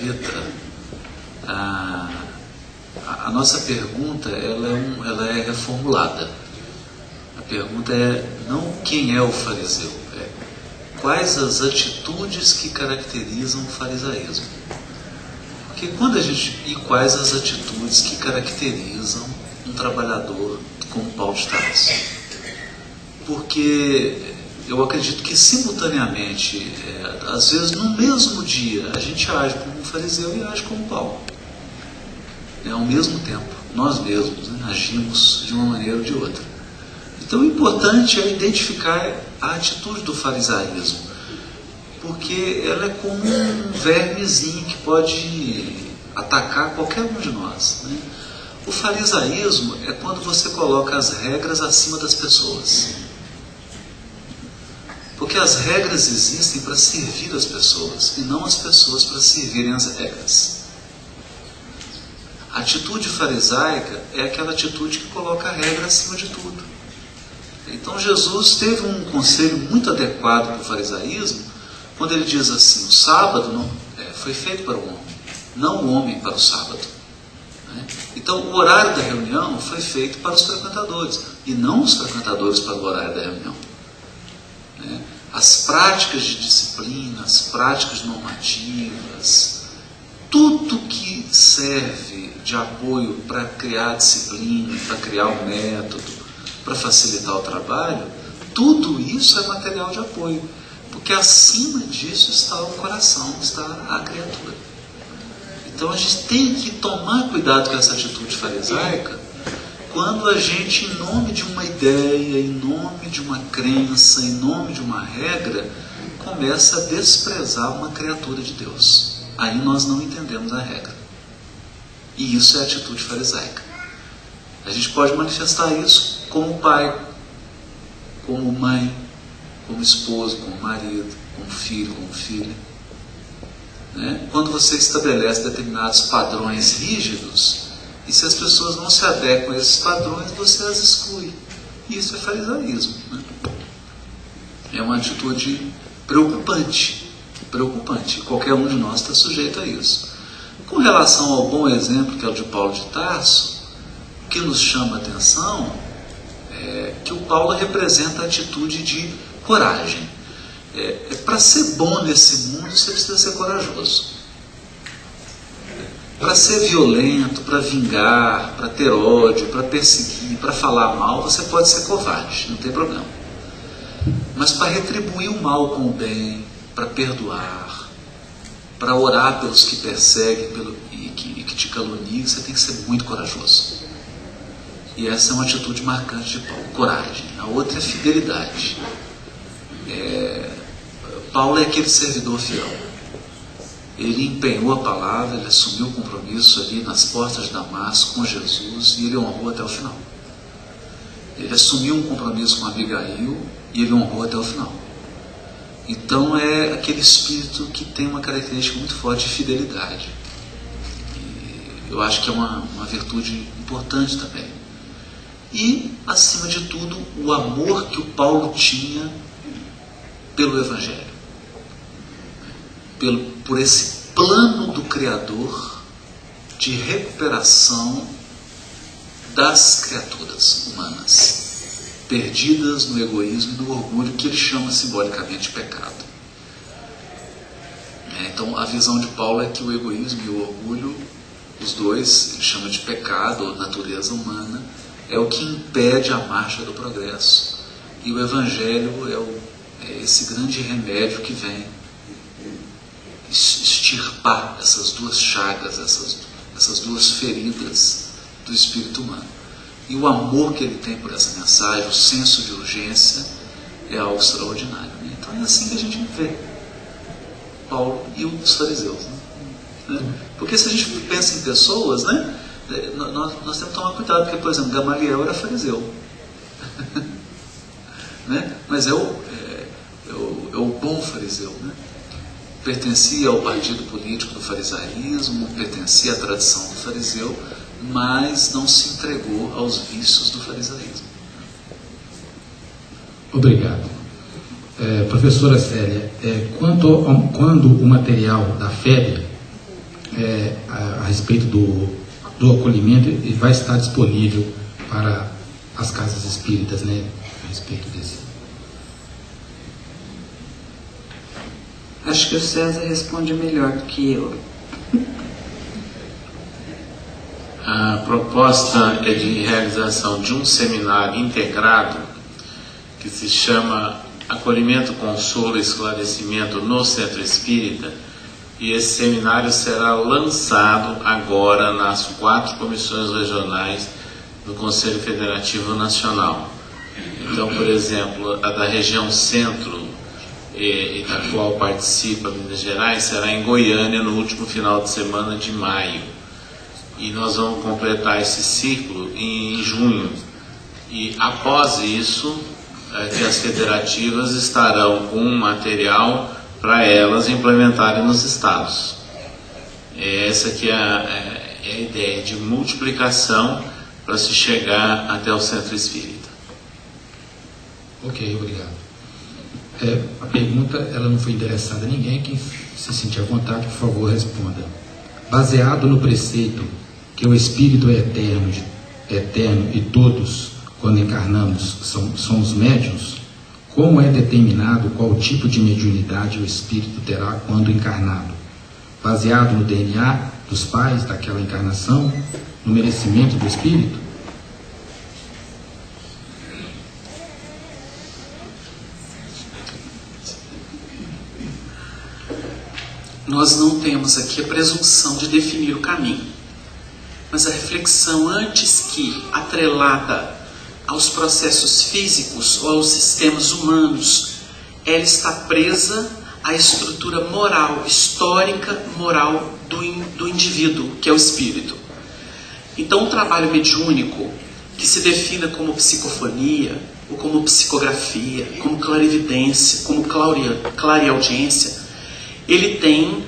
letra, a nossa pergunta ela é reformulada. A pergunta é não quem é o fariseu, é quais as atitudes que caracterizam o farisaísmo. Porque e quais as atitudes que caracterizam um trabalhador como Paulo de Tarso. Porque eu acredito que simultaneamente, às vezes no mesmo dia, a gente age como um fariseu e age como Paulo. Ao mesmo tempo, nós mesmos agimos de uma maneira ou de outra. Então o importante é identificar a atitude do farisaísmo, porque ela é como um vermezinho que pode atacar qualquer um de nós. O farisaísmo é quando você coloca as regras acima das pessoas. Porque as regras existem para servir as pessoas e não as pessoas para servirem as regras. A atitude farisaica é aquela atitude que coloca a regra acima de tudo. Então Jesus teve um conselho muito adequado para o farisaísmo, quando ele diz assim: o sábado foi feito para o homem, não o homem para o sábado. Então o horário da reunião foi feito para os frequentadores, e não os frequentadores para o horário da reunião. As práticas de disciplina, as práticas normativas, tudo que serve de apoio para criar disciplina, para criar um método, para facilitar o trabalho, tudo isso é material de apoio, porque acima disso está o coração, está a criatura. Então a gente tem que tomar cuidado com essa atitude farisaica, quando a gente, em nome de uma ideia, em nome de uma crença, em nome de uma regra, começa a desprezar uma criatura de Deus. Aí nós não entendemos a regra. E isso é a atitude farisaica. A gente pode manifestar isso como pai, como mãe, como esposo, como marido, como filho, como filha. Quando você estabelece determinados padrões rígidos, e se as pessoas não se adequam a esses padrões, você as exclui. E isso é farisaísmo. É uma atitude preocupante. Preocupante. Qualquer um de nós está sujeito a isso. Com relação ao bom exemplo, que é o de Paulo de Tarso, o que nos chama a atenção é que o Paulo representa a atitude de coragem. Para ser bom nesse mundo, você precisa ser corajoso. Para ser violento, para vingar, para ter ódio, para perseguir, para falar mal, você pode ser covarde, não tem problema. Mas para retribuir o mal com o bem, para perdoar, para orar pelos que perseguem e que te caluniam, você tem que ser muito corajoso. E essa é uma atitude marcante de Paulo, coragem. A outra é fidelidade. Paulo é aquele servidor fiel. Ele empenhou a palavra, ele assumiu o compromisso ali nas portas de Damasco com Jesus e ele honrou até o final. Ele assumiu um compromisso com Abigail e ele honrou até o final. Então é aquele espírito que tem uma característica muito forte de fidelidade. E eu acho que é uma virtude importante também. E, acima de tudo, o amor que o Paulo tinha pelo Evangelho. Por esse plano do Criador de recuperação das criaturas humanas, perdidas no egoísmo e no orgulho, que ele chama simbolicamente de pecado. Então a visão de Paulo é que o egoísmo e o orgulho, os dois, ele chama de pecado ou natureza humana, é o que impede a marcha do progresso. E o Evangelho é esse grande remédio que vem extirpar essas duas chagas, essas duas feridas do espírito humano. E o amor que ele tem por essa mensagem, o senso de urgência, é algo extraordinário. Então é assim que a gente vê Paulo e os fariseus. Porque se a gente pensa em pessoas, nós temos que tomar cuidado, porque, por exemplo, Gamaliel era fariseu. Mas é o bom fariseu. Pertencia ao partido político do farisaísmo, pertencia à tradição do fariseu, mas não se entregou aos vícios do farisaísmo. Obrigado. Professora Célia, quando o material da FEB a respeito do acolhimento, ele vai estar disponível para as casas espíritas, né, a respeito desse. Acho que o César responde melhor do que eu. A proposta é de realização de um seminário integrado que se chama Acolhimento, Consolo e Esclarecimento no Centro Espírita, e esse seminário será lançado agora nas 4 comissões regionais do Conselho Federativo Nacional. Então, por exemplo, a da região centro, e da qual participa Minas Gerais, será em Goiânia no último final de semana de maio. E nós vamos completar esse ciclo em junho. E após isso, que as federativas estarão com um material para elas implementarem nos estados. Essa aqui é a ideia de multiplicação para se chegar até o Centro Espírita. Ok, obrigado. A pergunta, ela não foi endereçada a ninguém. Quem se sentir à vontade, por favor, responda. Baseado no preceito que o Espírito é eterno e todos, quando encarnamos, somos médiuns, como é determinado qual tipo de mediunidade o Espírito terá quando encarnado? Baseado no DNA dos pais daquela encarnação, no merecimento do Espírito? Nós não temos aqui a presunção de definir o caminho, mas a reflexão, antes que atrelada aos processos físicos ou aos sistemas humanos, ela está presa à estrutura moral, histórica moral do indivíduo, que é o espírito. Então, o trabalho mediúnico, que se defina como psicofonia, ou como psicografia, como clarividência, como clareaudiência, ele tem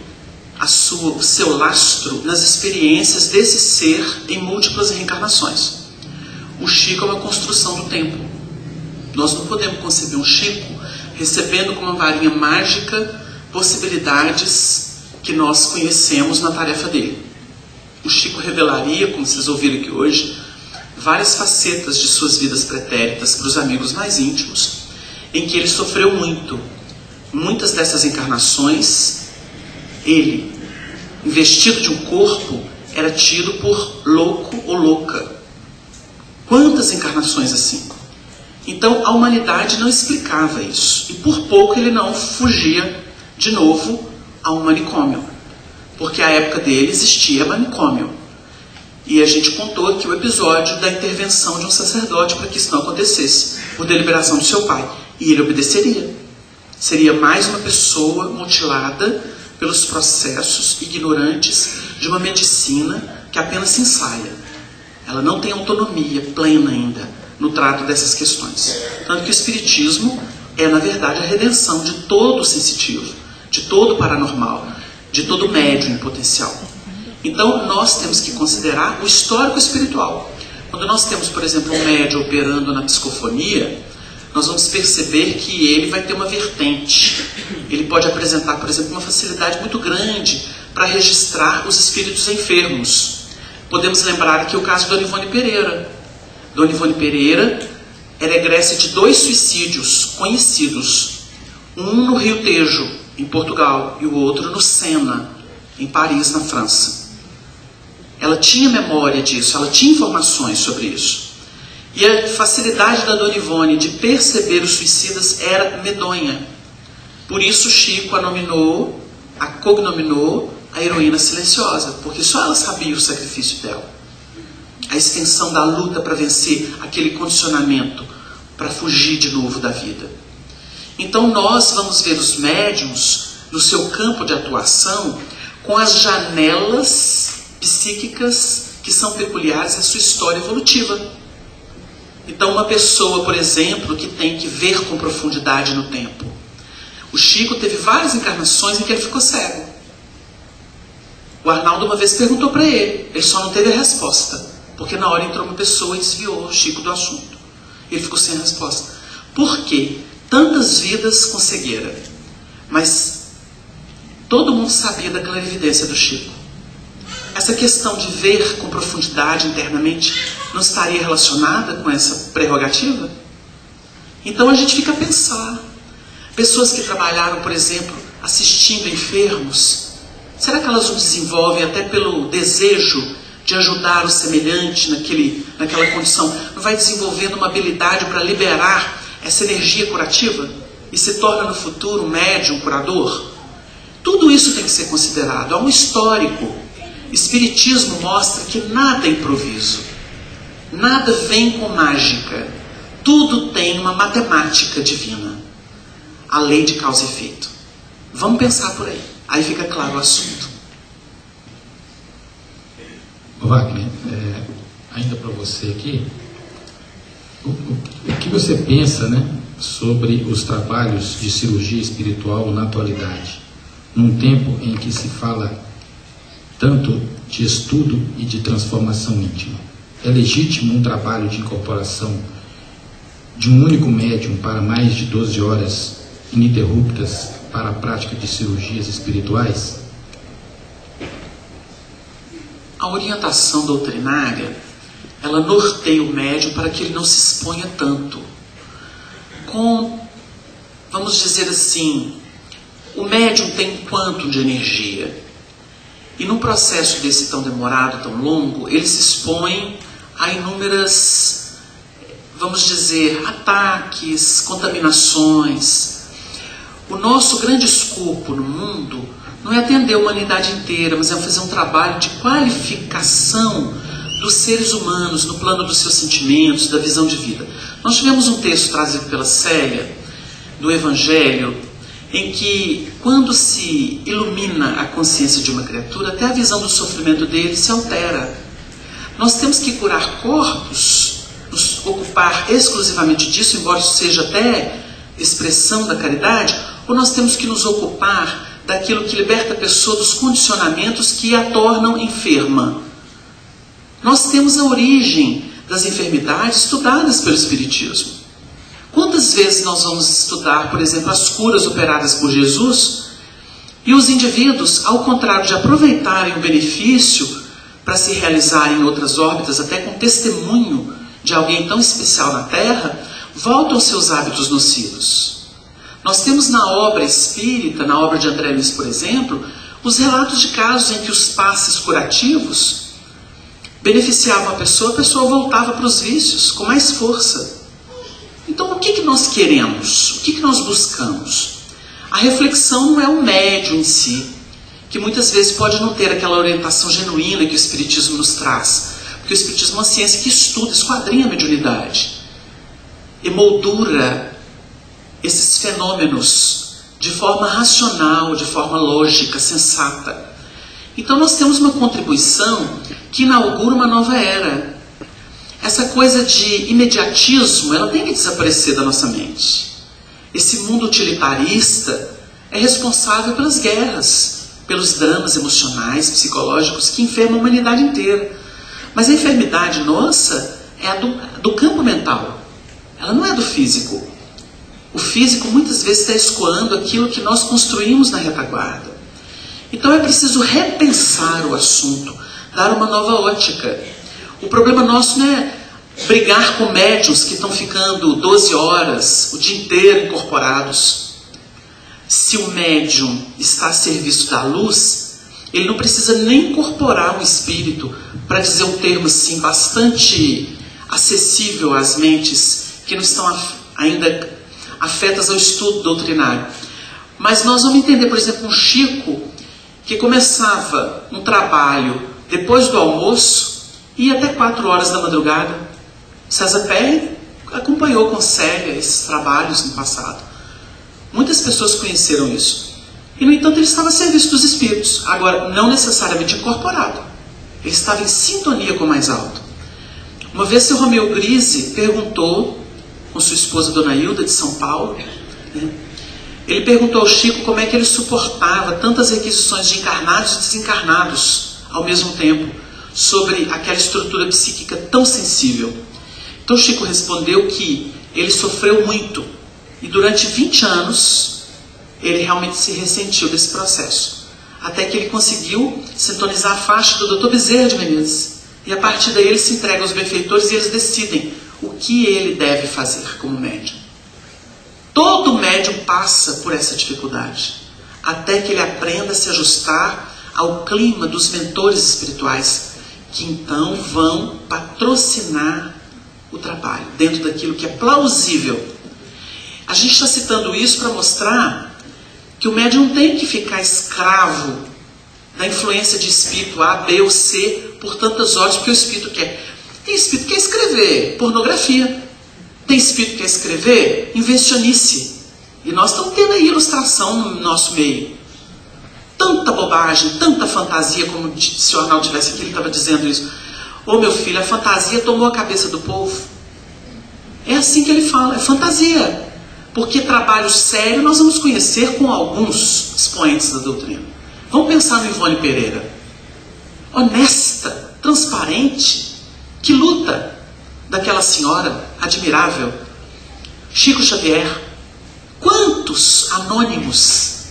o seu lastro nas experiências desse ser em múltiplas reencarnações. O Chico é uma construção do tempo. Nós não podemos conceber um Chico recebendo com uma varinha mágica possibilidades que nós conhecemos na tarefa dele. O Chico revelaria, como vocês ouviram aqui hoje, várias facetas de suas vidas pretéritas para os amigos mais íntimos, em que ele sofreu muito. Muitas dessas encarnações, ele, investido de um corpo, era tido por louco ou louca. Quantas encarnações assim? Então a humanidade não explicava isso, e por pouco ele não fugia de novo a um manicômio, porque à época dele existia manicômio. E a gente contou aqui o episódio da intervenção de um sacerdote para que isso não acontecesse, por deliberação do seu pai, e ele obedeceria. Seria mais uma pessoa mutilada pelos processos ignorantes de uma medicina que apenas se ensaia. Ela não tem autonomia plena ainda no trato dessas questões. Tanto que o Espiritismo é, na verdade, a redenção de todo sensitivo, de todo paranormal, de todo médium em potencial. Então, nós temos que considerar o histórico espiritual. Quando nós temos, por exemplo, um médium operando na psicofonia, nós vamos perceber que ele vai ter uma vertente. Ele pode apresentar, por exemplo, uma facilidade muito grande para registrar os espíritos enfermos. Podemos lembrar aqui o caso de Dona Ivone Pereira. Dona Ivone Pereira era egressa de 2 suicídios conhecidos. Um no Rio Tejo, em Portugal, e o outro no Sena, em Paris, na França. Ela tinha memória disso, ela tinha informações sobre isso. E a facilidade da Dona Ivone de perceber os suicidas era medonha. Por isso Chico a cognominou a heroína silenciosa, porque só ela sabia o sacrifício dela. A extensão da luta para vencer aquele condicionamento, para fugir de novo da vida. Então nós vamos ver os médiuns no seu campo de atuação com as janelas psíquicas que são peculiares à sua história evolutiva. Então uma pessoa, por exemplo, que tem que ver com profundidade no tempo. O Chico teve várias encarnações em que ele ficou cego. O Arnaldo uma vez perguntou para ele só não teve a resposta, porque na hora entrou uma pessoa e desviou o Chico do assunto. Ele ficou sem a resposta. Por quê? Tantas vidas com cegueira. Mas todo mundo sabia da clarividência do Chico. essa questão de ver com profundidade internamente não estaria relacionada com essa prerrogativa? Então a gente fica a pensar. Pessoas que trabalharam, por exemplo, assistindo enfermos, será que elas não desenvolvem até pelo desejo de ajudar o semelhante naquela condição? Não vai desenvolvendo uma habilidade para liberar essa energia curativa e se torna no futuro um médium, um curador? Tudo isso tem que ser considerado. Há um histórico. Espiritismo mostra que nada é improviso. Nada vem com mágica. Tudo tem uma matemática divina. A lei de causa e efeito. Vamos pensar por aí. Aí fica claro o assunto. Wagner, ainda para você aqui, o que você pensa, né, sobre os trabalhos de cirurgia espiritual na atualidade, num tempo em que se fala tanto de estudo e de transformação íntima? É legítimo um trabalho de incorporação de um único médium para mais de 12 horas ininterruptas para a prática de cirurgias espirituais? A orientação doutrinária, ela norteia o médium para que ele não se exponha tanto. Vamos dizer assim, o médium tem quanto de energia? E num processo desse tão demorado, tão longo, ele se expõe a inúmeras, vamos dizer, ataques, contaminações. O nosso grande escopo no mundo não é atender a humanidade inteira, mas é fazer um trabalho de qualificação dos seres humanos no plano dos seus sentimentos, da visão de vida. Nós tivemos um texto trazido pela Célia, do Evangelho, em que, quando se ilumina a consciência de uma criatura, até a visão do sofrimento dele se altera. Nós temos que curar corpos, nos ocupar exclusivamente disso, embora isso seja até expressão da caridade, ou nós temos que nos ocupar daquilo que liberta a pessoa dos condicionamentos que a tornam enferma. Nós temos a origem das enfermidades estudadas pelo Espiritismo. Quantas vezes nós vamos estudar, por exemplo, as curas operadas por Jesus, e os indivíduos, ao contrário de aproveitarem o benefício para se realizarem em outras órbitas, até com testemunho de alguém tão especial na Terra, voltam aos seus hábitos nocivos. Nós temos na obra espírita, na obra de André Luiz, por exemplo, os relatos de casos em que os passes curativos beneficiavam a pessoa voltava para os vícios com mais força. Então, o que nós queremos? O que nós buscamos? A reflexão não é o médium em si, que muitas vezes pode não ter aquela orientação genuína que o Espiritismo nos traz, porque o Espiritismo é uma ciência que estuda, esquadrinha a mediunidade, emoldura esses fenômenos de forma racional, de forma lógica, sensata. Então nós temos uma contribuição que inaugura uma nova era. Essa coisa de imediatismo, ela tem que desaparecer da nossa mente. Esse mundo utilitarista é responsável pelas guerras, pelos dramas emocionais, psicológicos que enfermam a humanidade inteira. Mas a enfermidade nossa é a do campo mental. Ela não é do físico. O físico muitas vezes está escoando aquilo que nós construímos na retaguarda. Então é preciso repensar o assunto, dar uma nova ótica. O problema nosso não é brigar com médiuns que estão ficando 12 horas, o dia inteiro incorporados. Se o médium está a serviço da luz, ele não precisa nem incorporar um espírito, para dizer um termo assim bastante acessível às mentes que não estão ainda afetas ao estudo doutrinário. Mas nós vamos entender, por exemplo, um Chico que começava um trabalho depois do almoço e ia até 4 horas da madrugada. César Perry acompanhou com Célia esses trabalhos no passado. Muitas pessoas conheceram isso. E, no entanto, ele estava a serviço dos espíritos. Agora, não necessariamente incorporado. Ele estava em sintonia com o mais alto. Uma vez, seu Romeu Grise perguntou, com sua esposa Dona Hilda, de São Paulo, né? Ele perguntou ao Chico como é que ele suportava tantas requisições de encarnados e desencarnados ao mesmo tempo, sobre aquela estrutura psíquica tão sensível. Então Chico respondeu que ele sofreu muito, e durante 20 anos ele realmente se ressentiu desse processo. até que ele conseguiu sintonizar a faixa do Dr. Bezerra de Menezes. E a partir daí ele se entrega aos benfeitores e eles decidem o que ele deve fazer como médium. Todo médium passa por essa dificuldade, até que ele aprenda a se ajustar ao clima dos mentores espirituais, que então vão patrocinar o trabalho, dentro daquilo que é plausível. A gente está citando isso para mostrar que o médium não tem que ficar escravo da influência de espírito A, B ou C por tantas horas, porque o espírito quer. Tem espírito que quer escrever pornografia. Tem espírito que quer escrever invencionice. E nós estamos tendo aí ilustração no nosso meio. Tanta bobagem, tanta fantasia, como se o Arnaldo estivesse aqui, ele estava dizendo isso. Ô meu filho, a fantasia tomou a cabeça do povo. É assim que ele fala, é fantasia. Porque trabalho sério nós vamos conhecer com alguns expoentes da doutrina. Vamos pensar no Ivone Pereira. Honesta, transparente, que luta daquela senhora admirável. Chico Xavier. Quantos anônimos,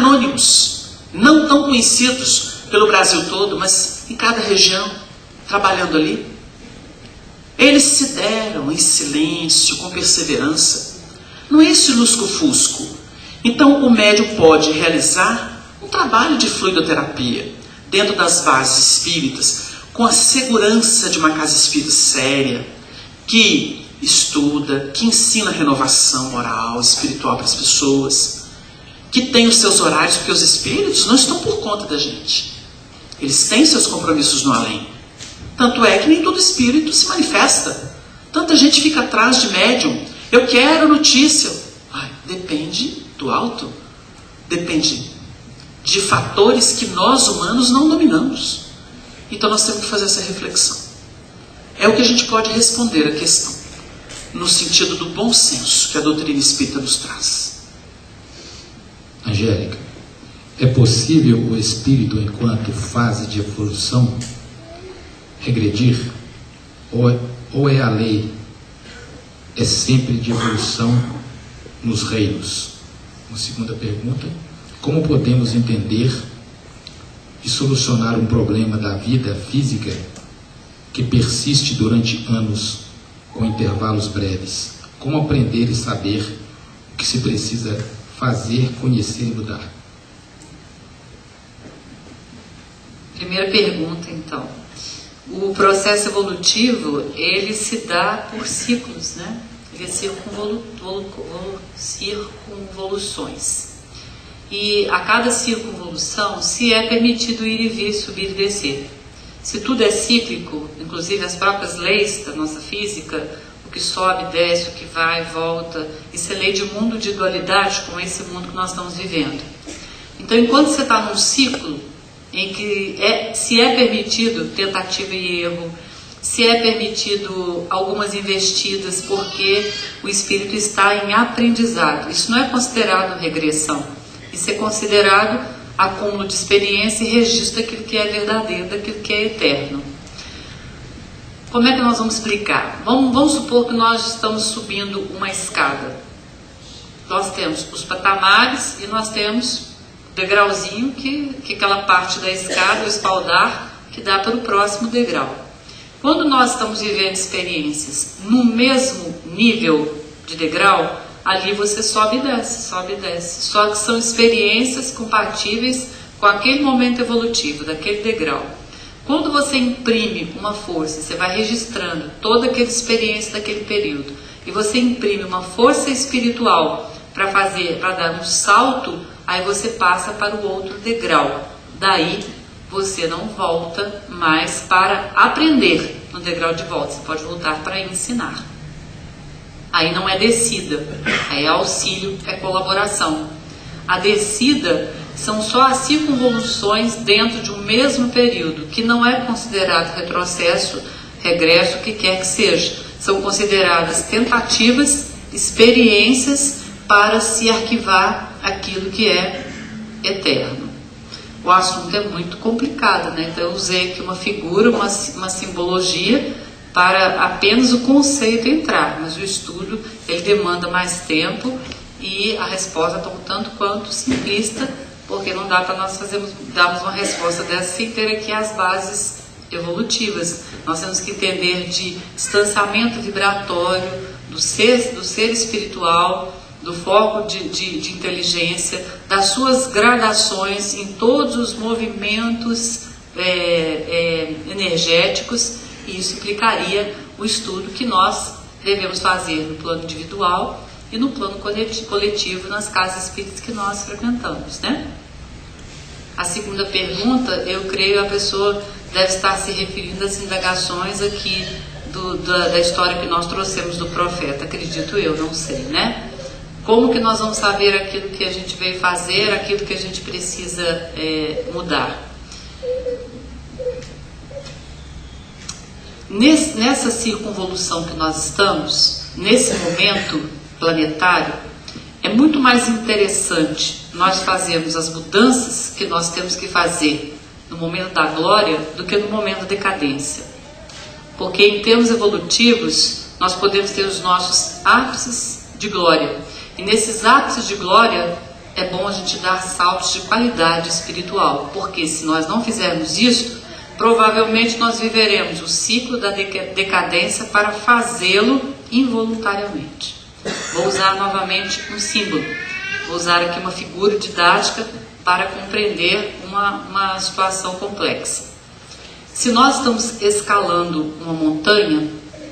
não tão conhecidos pelo Brasil todo, mas em cada região, trabalhando ali. Eles se deram em silêncio, com perseverança. Não é esse lusco-fusco. Então o médium pode realizar um trabalho de fluidoterapia dentro das bases espíritas, com a segurança de uma casa espírita séria, que estuda, que ensina renovação moral, espiritual para as pessoas, que tem os seus horários, porque os espíritos não estão por conta da gente. Eles têm seus compromissos no além. Tanto é que nem todo espírito se manifesta. Tanta gente fica atrás de médium. Eu quero notícia. Depende do alto. Depende de fatores que nós humanos não dominamos. Então nós temos que fazer essa reflexão. É o que a gente pode responder à questão, no sentido do bom senso que a doutrina espírita nos traz. Angélica, é possível o espírito, enquanto fase de evolução, regredir? Ou é a lei, é sempre de evolução nos reinos? Uma segunda pergunta: como podemos entender e solucionar um problema da vida física que persiste durante anos com intervalos breves? Como aprender e saber o que se precisa fazer, conhecer e mudar? Primeira pergunta, então. O processo evolutivo, ele se dá por ciclos, né? Ele é circunvoluções. E a cada circunvolução, se é permitido ir e vir, subir e descer. Se tudo é cíclico, inclusive as próprias leis da nossa física, o que sobe, desce, o que vai, volta, isso é lei de mundo de dualidade, como esse mundo que nós estamos vivendo. Então, enquanto você está num ciclo em que se é permitido tentativa e erro, se é permitido algumas investidas, porque o espírito está em aprendizado, isso não é considerado regressão, isso é considerado acúmulo de experiência e registro daquilo que é verdadeiro, daquilo que é eterno. Como é que nós vamos explicar? Vamos supor que nós estamos subindo uma escada. Nós temos os patamares e nós temos o degrauzinho, que aquela parte da escada, o espaldar, que dá para o próximo degrau. Quando nós estamos vivendo experiências no mesmo nível de degrau, ali você sobe e desce, sobe e desce. Só que são experiências compatíveis com aquele momento evolutivo, daquele degrau. Quando você imprime uma força, você vai registrando toda aquela experiência daquele período, e você imprime uma força espiritual para dar um salto, aí você passa para o outro degrau. Daí você não volta mais para aprender no degrau de volta, você pode voltar para ensinar. Aí não é descida, aí é auxílio, é colaboração. A descida são só as circunvoluções dentro de um mesmo período, que não é considerado retrocesso, regresso, o que quer que seja. São consideradas tentativas, experiências para se arquivar aquilo que é eterno. O assunto é muito complicado, né? Então eu usei aqui uma figura, uma simbologia, para apenas o conceito entrar, mas o estudo ele demanda mais tempo e a resposta está um tanto quanto simplista, porque não dá para nós darmos uma resposta dessa sem ter aqui as bases evolutivas. Nós temos que entender de distanciamento vibratório, do ser espiritual, do foco de inteligência, das suas gradações em todos os movimentos energéticos, e isso implicaria o estudo que nós devemos fazer no plano individual e no plano coletivo nas casas espíritas que nós frequentamos, né? A segunda pergunta, eu creio a pessoa deve estar se referindo às indagações aqui da história que nós trouxemos do profeta, acredito eu, não sei, né? Como que nós vamos saber aquilo que a gente veio fazer, aquilo que a gente precisa mudar? Nessa circunvolução que nós estamos, nesse momento planetário, é muito mais interessante nós fazermos as mudanças que nós temos que fazer no momento da glória do que no momento da decadência. Porque em termos evolutivos, nós podemos ter os nossos ápices de glória. E nesses ápices de glória, é bom a gente dar saltos de qualidade espiritual. Porque se nós não fizermos isso, provavelmente nós viveremos o ciclo da decadência para fazê-lo involuntariamente. Vou usar novamente um símbolo. Vou usar aqui uma figura didática para compreender uma situação complexa. Se nós estamos escalando uma montanha,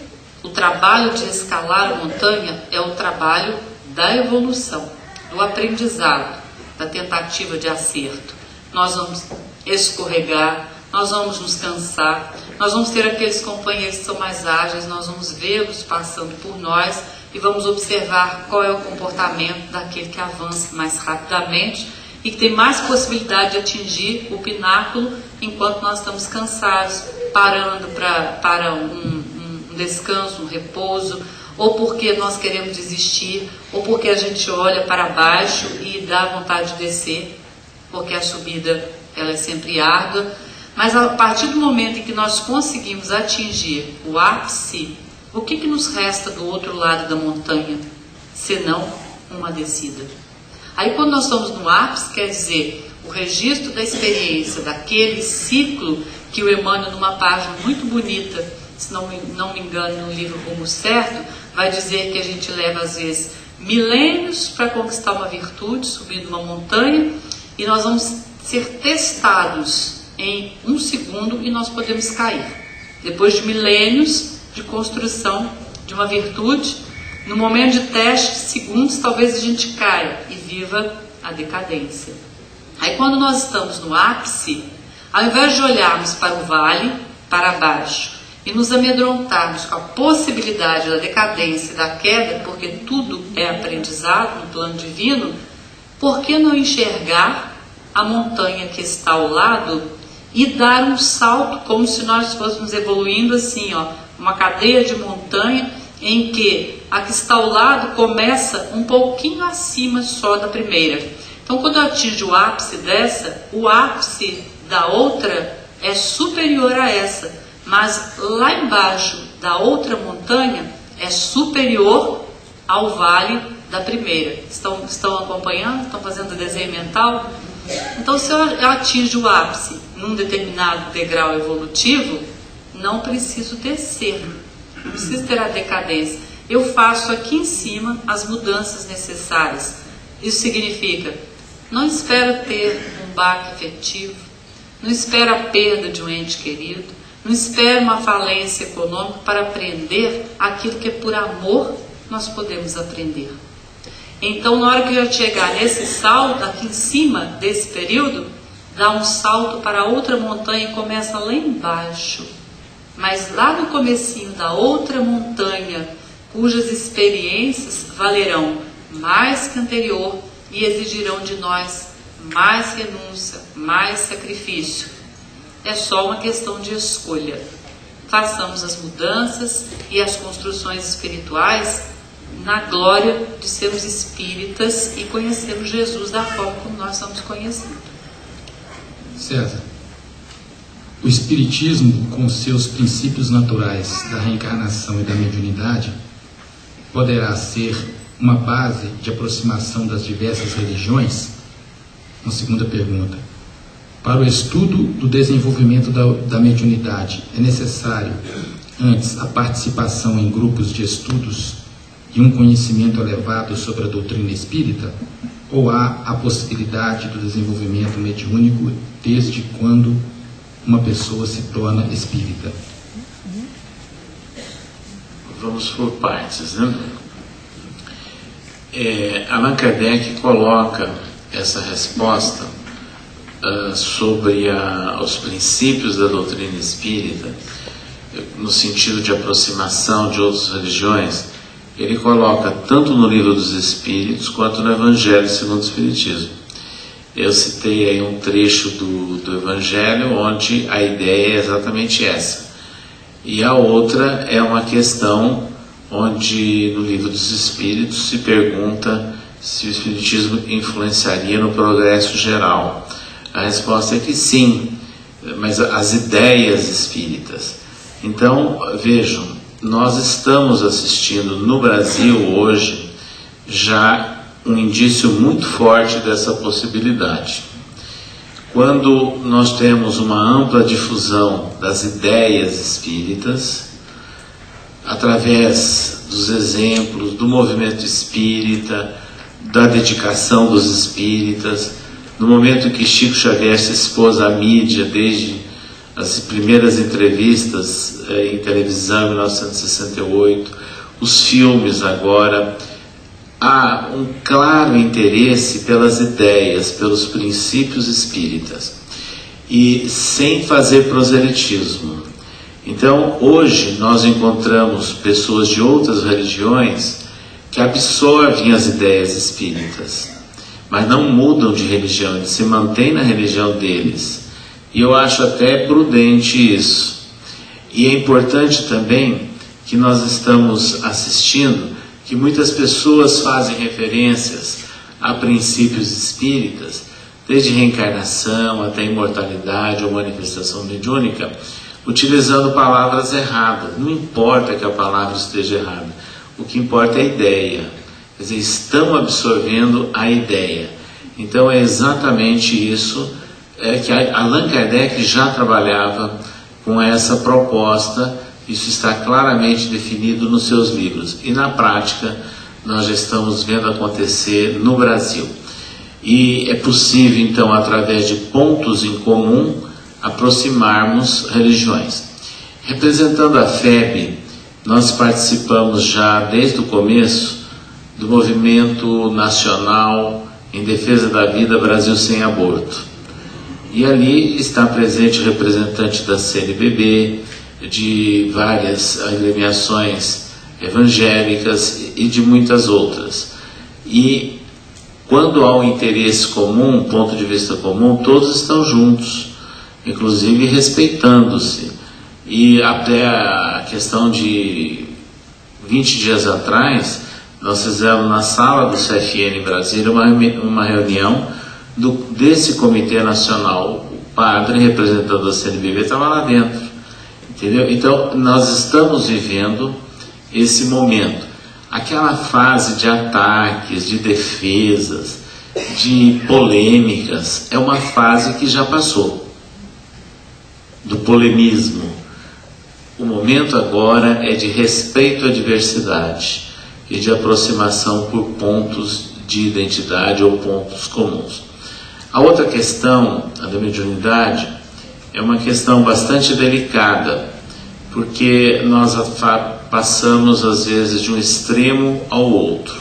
o trabalho de escalar a montanha é o trabalho da evolução, do aprendizado, da tentativa de acerto. Nós vamos escorregar, nós vamos nos cansar, nós vamos ter aqueles companheiros que são mais ágeis, nós vamos vê-los passando por nós e vamos observar qual é o comportamento daquele que avança mais rapidamente e que tem mais possibilidade de atingir o pináculo enquanto nós estamos cansados, parando para um descanso, um repouso, ou porque nós queremos desistir, ou porque a gente olha para baixo e dá vontade de descer, porque a subida ela é sempre árdua. Mas a partir do momento em que nós conseguimos atingir o ápice, o que nos resta do outro lado da montanha, senão uma descida? Aí quando nós estamos no ápice, quer dizer, o registro da experiência, daquele ciclo que o Emmanuel, numa página muito bonita, se não me engano, no livro Rumo Certo, vai dizer que a gente leva às vezes milênios para conquistar uma virtude, subindo uma montanha, e nós vamos ser testados em 1 segundo e nós podemos cair. Depois de milênios de construção de uma virtude, no momento de teste, segundos, talvez a gente caia e viva a decadência. Aí quando nós estamos no ápice, ao invés de olharmos para o vale, para baixo, e nos amedrontarmos com a possibilidade da decadência e da queda, porque tudo é aprendizado no plano divino, por que não enxergar a montanha que está ao lado e dar um salto como se nós fôssemos evoluindo assim, ó, uma cadeia de montanha em que a que está ao lado começa um pouquinho acima só da primeira. Então quando eu atingo o ápice dessa, o ápice da outra é superior a essa, mas lá embaixo da outra montanha é superior ao vale da primeira. Estão acompanhando? Estão fazendo o desenho mental? Então se eu atingo o ápice num determinado degrau evolutivo, não preciso descer, não preciso ter a decadência. Eu faço aqui em cima as mudanças necessárias. Isso significa, não espero ter um baque afetivo, não espero a perda de um ente querido, não espero uma falência econômica para aprender aquilo que por amor nós podemos aprender. Então, na hora que eu chegar nesse salto, aqui em cima desse período, dá um salto para outra montanha e começa lá embaixo. Mas lá no comecinho da outra montanha, cujas experiências valerão mais que anterior e exigirão de nós mais renúncia, mais sacrifício. É só uma questão de escolha. Façamos as mudanças e as construções espirituais na glória de sermos espíritas e conhecermos Jesus da forma como nós estamos conhecendo. César, o Espiritismo, com seus princípios naturais da reencarnação e da mediunidade, poderá ser uma base de aproximação das diversas religiões? Uma segunda pergunta. Para o estudo do desenvolvimento da mediunidade, é necessário, antes, a participação em grupos de estudos e um conhecimento elevado sobre a doutrina espírita? Ou há a possibilidade do desenvolvimento mediúnico desde quando uma pessoa se torna espírita? Vamos por partes, né? Allan Kardec coloca essa resposta sobre os princípios da doutrina espírita, no sentido de aproximação de outras religiões. Ele coloca tanto no Livro dos Espíritos quanto no Evangelho segundo o Espiritismo. Eu citei aí um trecho do Evangelho onde a ideia é exatamente essa. E a outra é uma questão onde no Livro dos Espíritos se pergunta se o Espiritismo influenciaria no progresso geral. A resposta é que sim, mas as ideias espíritas. Então, vejam, nós estamos assistindo no Brasil hoje já um indício muito forte dessa possibilidade. Quando nós temos uma ampla difusão das ideias espíritas, através dos exemplos do movimento espírita, da dedicação dos espíritas, no momento em que Chico Xavier se expôs à mídia, desde as primeiras entrevistas em televisão em 1968, os filmes agora, há um claro interesse pelas ideias, pelos princípios espíritas, e sem fazer proselitismo. Então, hoje nós encontramos pessoas de outras religiões que absorvem as ideias espíritas, mas não mudam de religião, eles se mantêm na religião deles. E eu acho até prudente isso. E é importante também que nós estamos assistindo que muitas pessoas fazem referências a princípios espíritas, desde reencarnação até imortalidade ou manifestação mediúnica, utilizando palavras erradas. Não importa que a palavra esteja errada, o que importa é a ideia. Quer dizer, estão absorvendo a ideia. Então é exatamente isso que Allan Kardec já trabalhava com essa proposta. Isso está claramente definido nos seus livros. E na prática nós já estamos vendo acontecer no Brasil. E é possível então, através de pontos em comum, aproximarmos religiões. Representando a FEB, nós participamos já desde o começo do movimento nacional em defesa da vida Brasil Sem Aborto. E ali está presente o representante da CNBB, de várias agremiações evangélicas e de muitas outras. E quando há um interesse comum, um ponto de vista comum, todos estão juntos, inclusive respeitando-se. E até a questão de 20 dias atrás, nós fizemos na sala do CFN em Brasília uma reunião desse Comitê Nacional. O padre, representando a CNBB, estava lá dentro. Entendeu? Então, nós estamos vivendo esse momento. Aquela fase de ataques, de defesas, de polêmicas, é uma fase que já passou. Do polemismo. O momento agora é de respeito à diversidade e de aproximação por pontos de identidade ou pontos comuns. A outra questão, a da mediunidade, é uma questão bastante delicada, porque nós passamos às vezes de um extremo ao outro.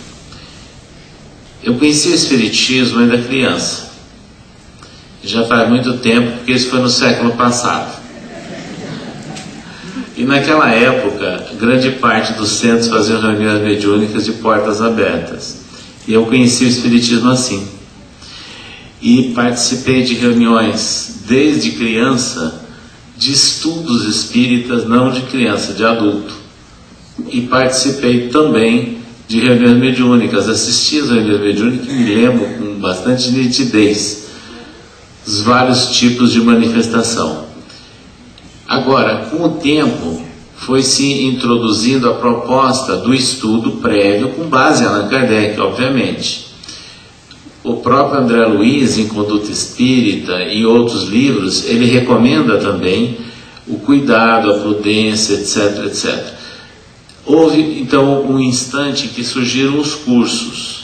Eu conheci o Espiritismo ainda criança, já faz muito tempo, porque isso foi no século passado. E naquela época, grande parte dos centros faziam reuniões mediúnicas de portas abertas. E eu conheci o Espiritismo assim. E participei de reuniões, desde criança, de estudos espíritas, não de criança, de adulto. E participei também de reuniões mediúnicas, assisti às reuniões mediúnicas e me lembro com bastante nitidez os vários tipos de manifestação. Agora, com o tempo, foi se introduzindo a proposta do estudo prévio, com base em Allan Kardec, obviamente. O próprio André Luiz, em Conduta Espírita e outros livros, ele recomenda também o cuidado, a prudência, etc, etc. Houve, então, um instante em que surgiram os cursos.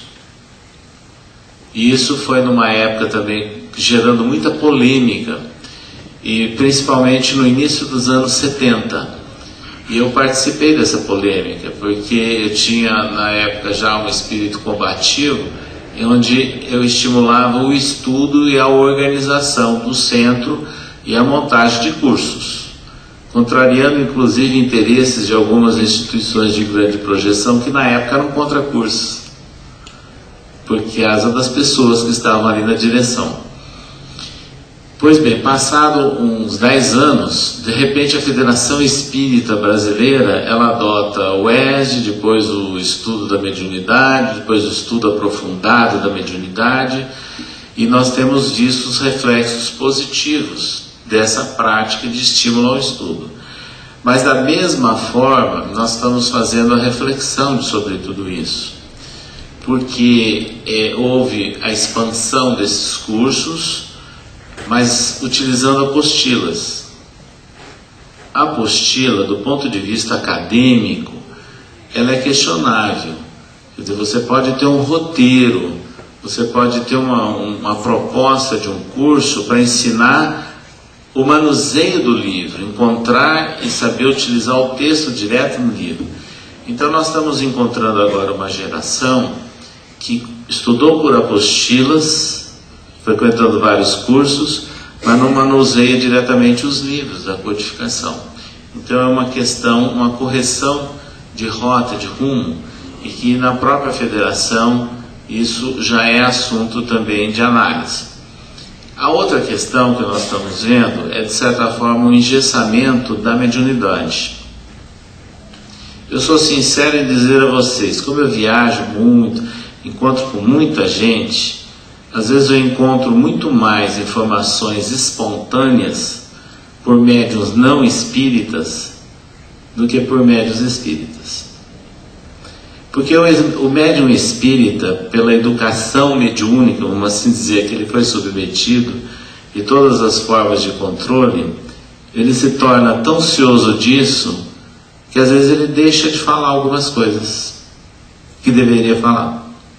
E isso foi numa época também gerando muita polêmica, e principalmente no início dos anos 70. E eu participei dessa polêmica, porque eu tinha na época já um espírito combativo, onde eu estimulava o estudo e a organização do centro e a montagem de cursos, contrariando inclusive interesses de algumas instituições de grande projeção que na época eram contra cursos, por causa das pessoas que estavam ali na direção. Pois bem, passado uns 10 anos, de repente a Federação Espírita Brasileira, ela adota o ESD, depois o estudo da mediunidade, depois o estudo aprofundado da mediunidade, e nós temos visto os reflexos positivos dessa prática de estímulo ao estudo. Mas da mesma forma, nós estamos fazendo a reflexão sobre tudo isso, porque houve a expansão desses cursos, mas utilizando apostilas. A apostila, do ponto de vista acadêmico, ela é questionável. Quer dizer, você pode ter um roteiro, você pode ter uma proposta de um curso para ensinar o manuseio do livro, encontrar e saber utilizar o texto direto no livro. Então nós estamos encontrando agora uma geração que estudou por apostilas, frequentando vários cursos, mas não manuseia diretamente os livros da codificação. Então é uma questão, uma correção de rota, de rumo, e que na própria federação isso já é assunto também de análise. A outra questão que nós estamos vendo é, de certa forma, um engessamento da mediunidade. Eu sou sincero em dizer a vocês, como eu viajo muito, encontro com muita gente, às vezes eu encontro muito mais informações espontâneas por médiuns não espíritas do que por médiuns espíritas. Porque o médium espírita, pela educação mediúnica, vamos assim dizer, que ele foi submetido, e todas as formas de controle, ele se torna tão cioso disso, que às vezes ele deixa de falar algumas coisas que deveria falar.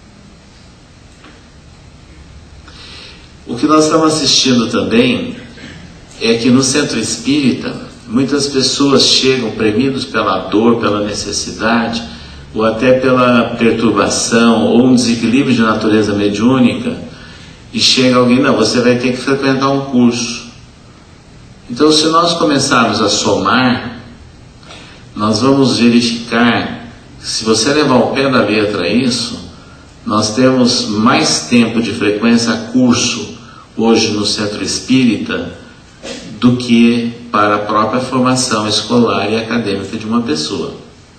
O que nós estamos assistindo também é que no centro espírita, muitas pessoas chegam premidos pela dor, pela necessidade, ou até pela perturbação, ou um desequilíbrio de natureza mediúnica, e chega alguém, não, você vai ter que frequentar um curso. Então, se nós começarmos a somar, nós vamos verificar que, se você levar ao pé da letra isso, nós temos mais tempo de frequência a curso hoje no centro espírita do que para a própria formação escolar e acadêmica de uma pessoa.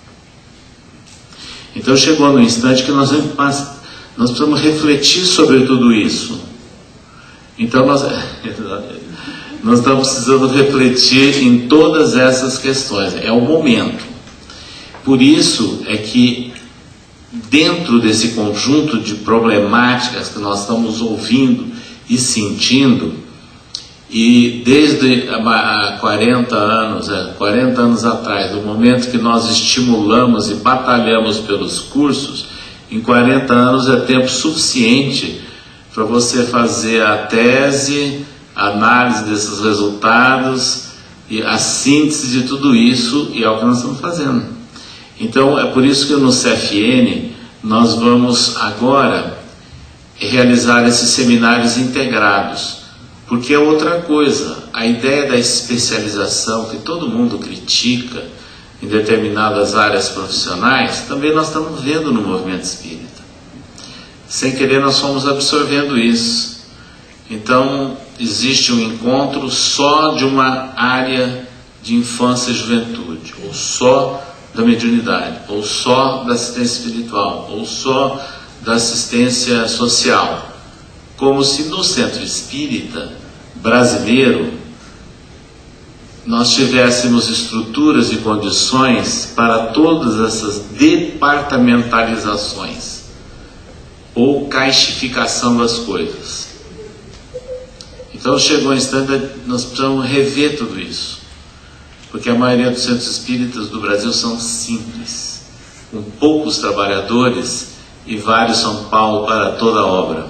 Então chegou no instante que nós precisamos refletir sobre tudo isso. Então nós estamos precisando refletir em todas essas questões. É o momento. Por isso é que, dentro desse conjunto de problemáticas que nós estamos ouvindo e sentindo, e desde há 40 anos atrás, do momento que nós estimulamos e batalhamos pelos cursos, em 40 anos é tempo suficiente para você fazer a tese, a análise desses resultados e a síntese de tudo isso, e é o que nós estamos fazendo. Então é por isso que no CFN nós vamos agora realizar esses seminários integrados, porque é outra coisa. A ideia da especialização que todo mundo critica em determinadas áreas profissionais, também nós estamos vendo no movimento espírita. Sem querer nós fomos absorvendo isso. Então existe um encontro só de uma área de infância e juventude, ou só da mediunidade, ou só da assistência espiritual, ou só da assistência social, como se no centro espírita brasileiro nós tivéssemos estruturas e condições para todas essas departamentalizações. ou caixificação das coisas. Então chegou um instante, nós precisamos rever tudo isso, porque a maioria dos centros espíritas do Brasil são simples, com poucos trabalhadores e vários São Paulo para toda a obra.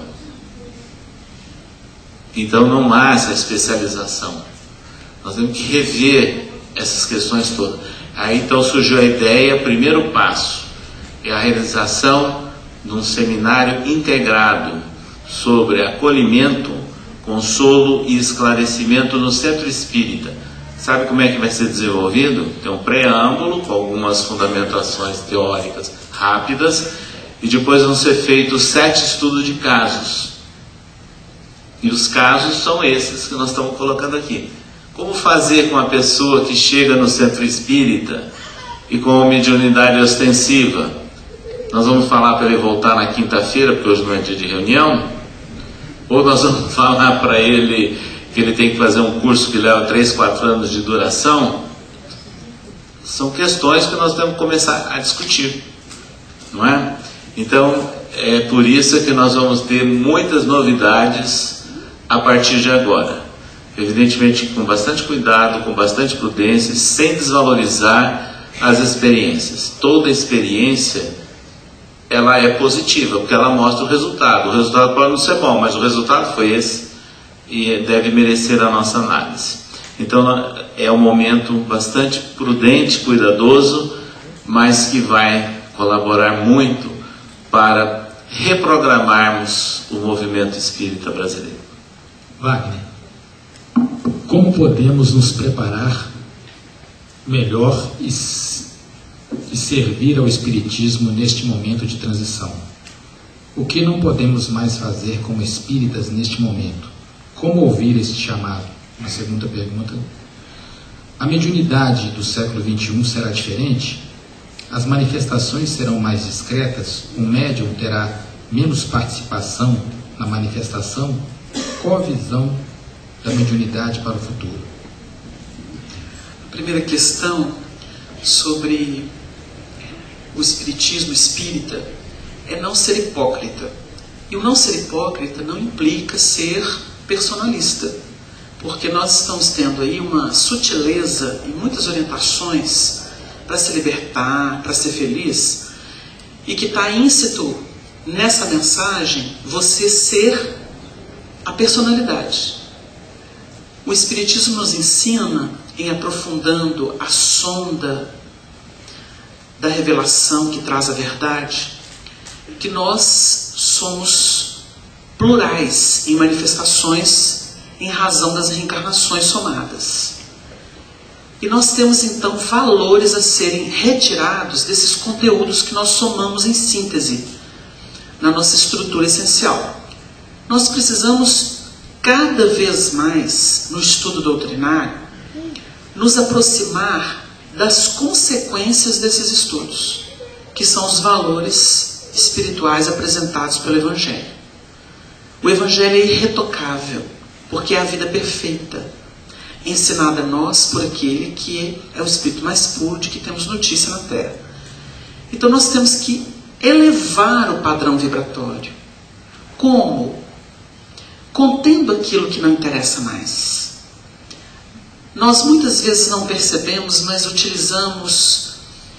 Então não há essa especialização. Nós temos que rever essas questões todas. Aí então surgiu a ideia, o primeiro passo é a realização de um seminário integrado sobre acolhimento, consolo e esclarecimento no centro espírita. Sabe como é que vai ser desenvolvido? Tem um preâmbulo com algumas fundamentações teóricas rápidas e depois vão ser feitos 7 estudos de casos. E os casos são esses que nós estamos colocando aqui. Como fazer com a pessoa que chega no centro espírita e com mediunidade ostensiva? Nós vamos falar para ele voltar na quinta-feira, porque hoje não é dia de reunião? Ou nós vamos falar para ele que ele tem que fazer um curso que leva 3, 4 anos de duração? São questões que nós temos que começar a discutir, não é? Então, é por isso que nós vamos ter muitas novidades a partir de agora. Evidentemente com bastante cuidado, com bastante prudência, sem desvalorizar as experiências. Toda experiência, ela é positiva, porque ela mostra o resultado. O resultado pode não ser bom, mas o resultado foi esse e deve merecer a nossa análise. Então é um momento bastante prudente, cuidadoso, mas que vai colaborar muito para reprogramarmos o movimento espírita brasileiro. Wagner, como podemos nos preparar melhor e servir ao Espiritismo neste momento de transição? O que não podemos mais fazer como espíritas neste momento? Como ouvir este chamado? Uma segunda pergunta. A mediunidade do século XXI será diferente? As manifestações serão mais discretas? O médium terá menos participação na manifestação? Qual a visão da mediunidade para o futuro? A primeira questão sobre o espiritismo espírita é não ser hipócrita. E o não ser hipócrita não implica ser personalista, porque nós estamos tendo aí uma sutileza e muitas orientações para se libertar, para ser feliz, e que está íncito nessa mensagem você ser a personalidade. O Espiritismo nos ensina, em aprofundando a sonda da revelação que traz a verdade, que nós somos plurais em manifestações em razão das reencarnações somadas. E nós temos então valores a serem retirados desses conteúdos que nós somamos em síntese na nossa estrutura essencial. Nós precisamos cada vez mais, no estudo doutrinário, nos aproximar das consequências desses estudos, que são os valores espirituais apresentados pelo Evangelho. O Evangelho é irretocável, porque é a vida perfeita, ensinada a nós por aquele que é o Espírito mais puro de que temos notícia na Terra. Então nós temos que elevar o padrão vibratório. Como? Contendo aquilo que não interessa mais. Nós muitas vezes não percebemos, mas utilizamos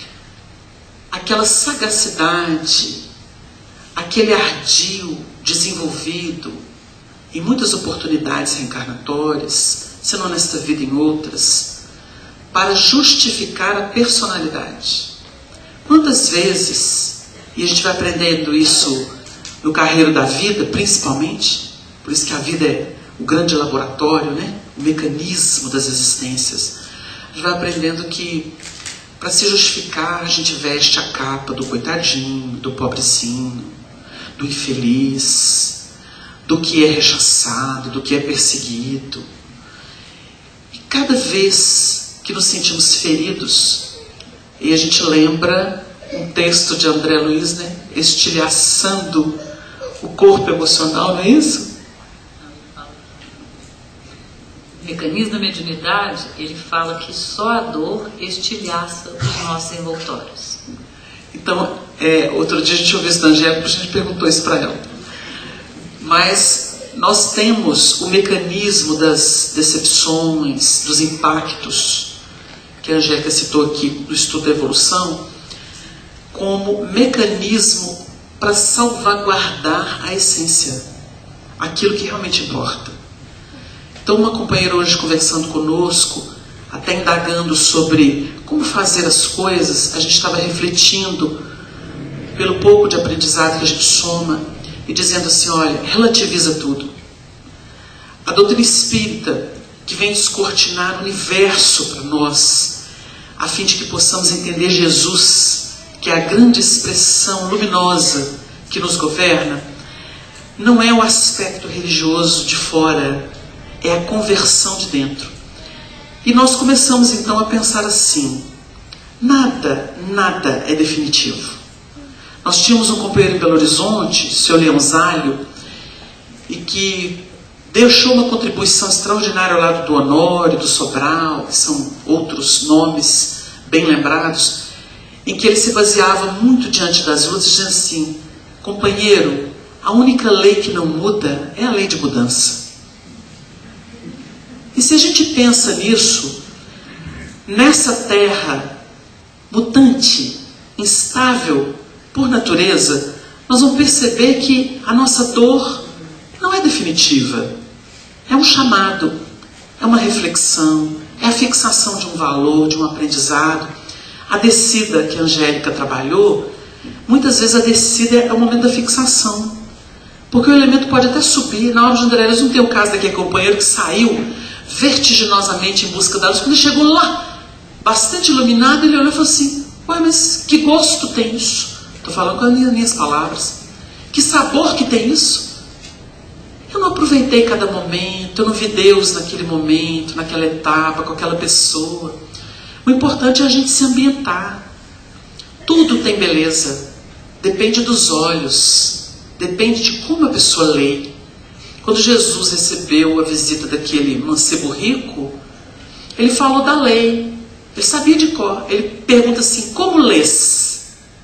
aquela sagacidade, aquele ardil desenvolvido em muitas oportunidades reencarnatórias, se não nesta vida em outras, para justificar a personalidade. Quantas vezes, e a gente vai aprendendo isso no carreiro da vida, principalmente, por isso que a vida é o grande laboratório, né? O mecanismo das existências. A gente vai aprendendo que, para se justificar, a gente veste a capa do coitadinho, do pobrecinho, do infeliz, do que é rechaçado, do que é perseguido. E cada vez que nos sentimos feridos, e a gente lembra um texto de André Luiz, né? Estilhaçando o corpo emocional, não é isso? O mecanismo da mediunidade, ele fala que só a dor estilhaça os nossos envoltórios. Então, outro dia a gente ouviu isso da Angélica, a gente perguntou isso para ela. Mas nós temos o mecanismo das decepções, dos impactos, que a Angélica citou aqui no estudo da evolução, como mecanismo para salvaguardar a essência, aquilo que realmente importa. Então, uma companheira hoje conversando conosco, até indagando sobre como fazer as coisas, a gente estava refletindo pelo pouco de aprendizado que a gente soma e dizendo assim, olha, relativiza tudo. A doutrina espírita, que vem descortinar o universo para nós, a fim de que possamos entender Jesus, que é a grande expressão luminosa que nos governa, não é o aspecto religioso de fora, é a conversão de dentro. E nós começamos então a pensar assim, nada é definitivo. Nós tínhamos um companheiro em Belo Horizonte, o Sr. Leonzálio, e que deixou uma contribuição extraordinária ao lado do Honório, do Sobral, que são outros nomes bem lembrados, em que ele se baseava muito diante das lutas, dizendo assim, companheiro, a única lei que não muda é a lei de mudança. E se a gente pensa nisso, nessa terra mutante, instável por natureza, nós vamos perceber que a nossa dor não é definitiva. É um chamado, é uma reflexão, é a fixação de um valor, de um aprendizado. A descida que a Angélica trabalhou, muitas vezes a descida é o momento da fixação. Porque o elemento pode até subir. Na hora de André, não tem o caso daquele companheiro que saiu vertiginosamente em busca da luz. Quando ele chegou lá, bastante iluminado, ele olhou e falou assim, ué, mas que gosto tem isso? Estou falando com as minhas palavras. Que sabor que tem isso? Eu não aproveitei cada momento, eu não vi Deus naquele momento, naquela etapa, com aquela pessoa. O importante é a gente se ambientar. Tudo tem beleza. Depende dos olhos. Depende de como a pessoa lê. Quando Jesus recebeu a visita daquele mancebo rico, ele falou da lei. Ele sabia de cor. Ele pergunta assim, como lês?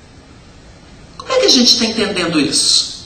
Como é que a gente está entendendo isso?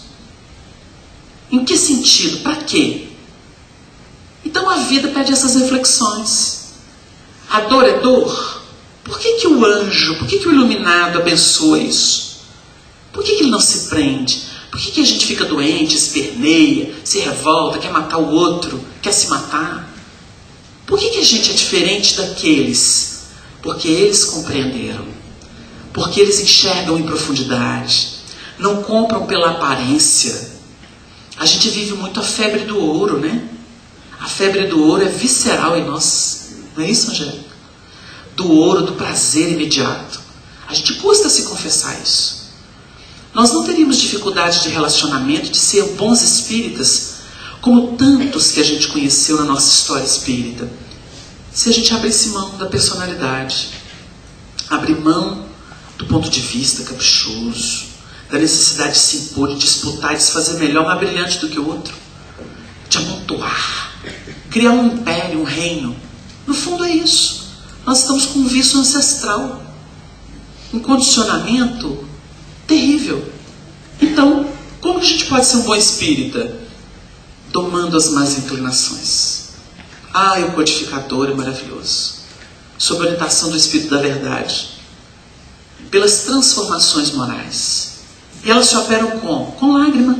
Em que sentido? Para quê? Então a vida pede essas reflexões. A dor é dor? Por que o anjo, por que o iluminado abençoa isso? Por que ele não se prende? Por que a gente fica doente, esperneia, se revolta, quer matar o outro, quer se matar? Por que a gente é diferente daqueles? Porque eles compreenderam. Porque eles enxergam em profundidade. Não compram pela aparência. A gente vive muito a febre do ouro, né? A febre do ouro é visceral em nós. Não é isso, Angélica? Do ouro, do prazer imediato. A gente custa se confessar isso. Nós não teríamos dificuldade de relacionamento, de ser bons espíritas, como tantos que a gente conheceu na nossa história espírita, se a gente abrisse mão da personalidade, abrir mão do ponto de vista caprichoso, da necessidade de se impor, de disputar, de se fazer melhor, mais brilhante do que o outro, de amontoar, criar um império, um reino. No fundo é isso. Nós estamos com um vício ancestral, um condicionamento terrível. Então, como a gente pode ser um bom espírita? Domando as más inclinações. O codificador é maravilhoso. Sob a orientação do Espírito da Verdade. Pelas transformações morais. E elas se operam como? Com lágrima.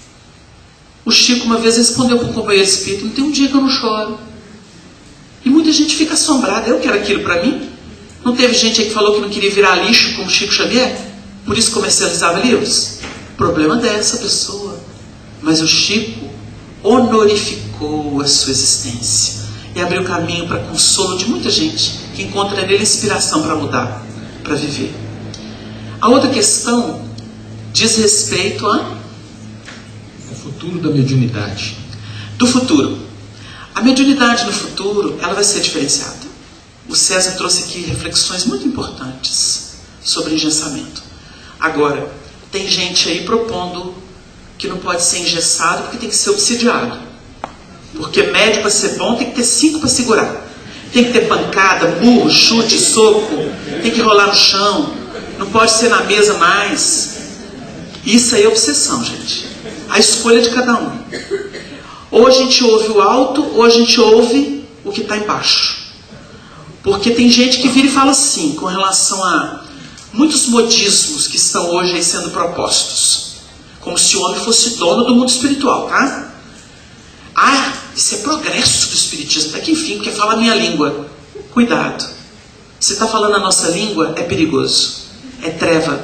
O Chico uma vez respondeu para um companheiro espírita, não tem um dia que eu não choro. E muita gente fica assombrada. Eu quero aquilo para mim? Não teve gente aí que falou que não queria virar lixo como Chico Xavier? Por isso comercializava livros? O problema dessa pessoa. Mas o Chico honorificou a sua existência e abriu caminho para consolo de muita gente que encontra nele inspiração para mudar, para viver. A outra questão diz respeito ao futuro da mediunidade. Do futuro. A mediunidade no futuro, ela vai ser diferenciada. O César trouxe aqui reflexões muito importantes sobre engessamento. Agora, tem gente aí propondo que não pode ser engessado porque tem que ser obsidiado. Porque médio para ser bom tem que ter 5 para segurar. Tem que ter pancada, murro, chute, soco. Tem que rolar no chão. Não pode ser na mesa mais. Isso aí é obsessão, gente. A escolha de cada um. Ou a gente ouve o alto, ou a gente ouve o que está embaixo. Porque tem gente que vira e fala assim, com relação a muitos modismos que estão hoje aí sendo propostos. Como se o homem fosse dono do mundo espiritual, tá? Ah, isso é progresso do espiritismo. Até que enfim, porque fala a minha língua. Cuidado. Se está falando a nossa língua, é perigoso. É treva.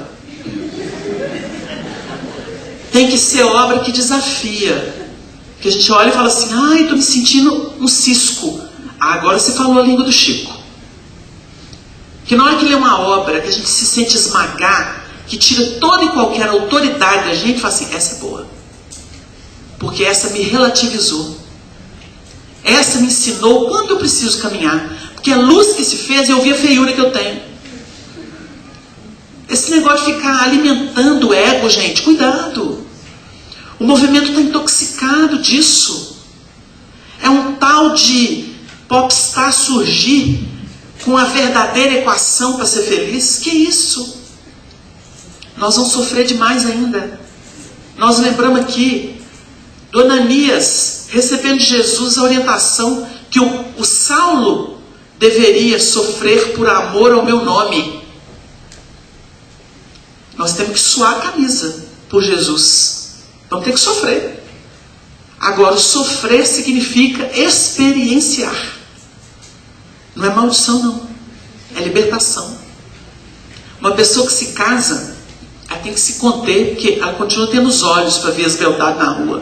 Tem que ser obra que desafia. Que a gente olha e fala assim, ai, estou me sentindo um cisco. Ah, agora você falou a língua do Chico. Que na hora que lê uma obra que a gente se sente esmagar, que tira toda e qualquer autoridade da gente, fala assim, essa é boa. Porque essa me relativizou. Essa me ensinou o quanto eu preciso caminhar. Porque a luz que se fez, eu vi a feiura que eu tenho. Esse negócio de ficar alimentando o ego, gente, cuidado. O movimento está intoxicado disso. É um tal de popstar surgir com a verdadeira equação para ser feliz. Que isso? Nós vamos sofrer demais ainda. Nós lembramos aqui do Ananias recebendo de Jesus a orientação que o Saulo deveria sofrer por amor ao meu nome. Nós temos que suar a camisa por Jesus. Vamos ter que sofrer. Agora, o sofrer significa experienciar. Não é maldição, não. É libertação. Uma pessoa que se casa, ela tem que se conter, porque ela continua tendo os olhos para ver as beldades na rua.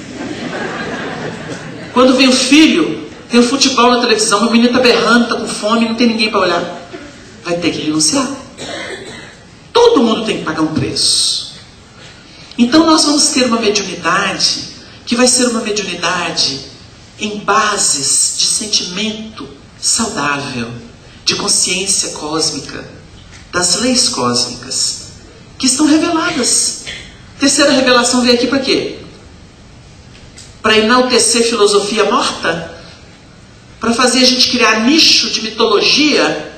Quando vem o filho, tem o futebol na televisão, o menino está berrando, está com fome, não tem ninguém para olhar. Vai ter que renunciar. Todo mundo tem que pagar um preço. Então nós vamos ter uma mediunidade, que vai ser uma mediunidade em bases de sentimento saudável, de consciência cósmica, das leis cósmicas, que estão reveladas. Terceira revelação veio aqui para quê? Para enaltecer filosofia morta? Para fazer a gente criar nicho de mitologia?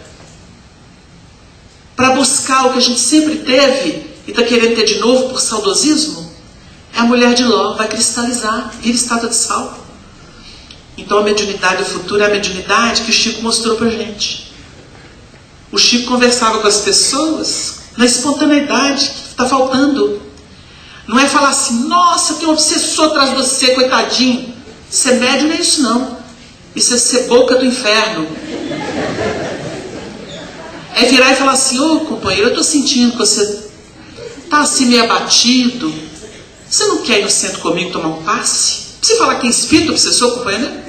Para buscar o que a gente sempre teve e está querendo ter de novo por saudosismo? É a mulher de Ló, vai cristalizar, vira estátua de sal. Então a mediunidade do futuro é a mediunidade que o Chico mostrou para a gente. O Chico conversava com as pessoas na espontaneidade que está faltando. Não é falar assim, nossa, tem um obsessor atrás de você, coitadinho. Ser médium não é isso não. Isso é ser boca do inferno. É virar e falar assim, ô companheiro, eu estou sentindo que você está assim meio abatido. Você não quer ir no centro comigo tomar um passe? Você falar que é espírito, obsessor, companheiro?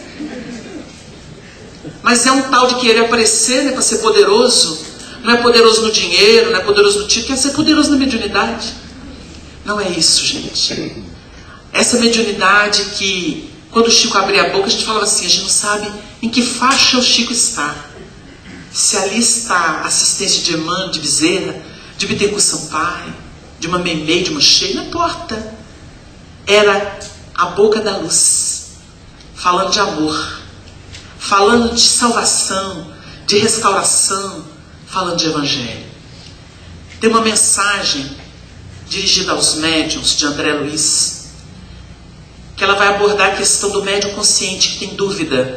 Mas é um tal de querer aparecer, né, para ser poderoso. Não é poderoso no dinheiro, não é poderoso no título, quer ser poderoso na mediunidade. Não é isso, gente. Essa mediunidade que, quando o Chico abria a boca, a gente falava assim, a gente não sabe em que faixa o Chico está. Se ali está a assistência de Emmanuel, de Bezerra, de Bittencourt Sampaio, de uma Meimei, de uma Sheila, não importa. Era a boca da luz, falando de amor, falando de salvação, de restauração, falando de evangelho. Tem uma mensagem dirigida aos médiuns de André Luiz, que ela vai abordar a questão do médium consciente que tem dúvida.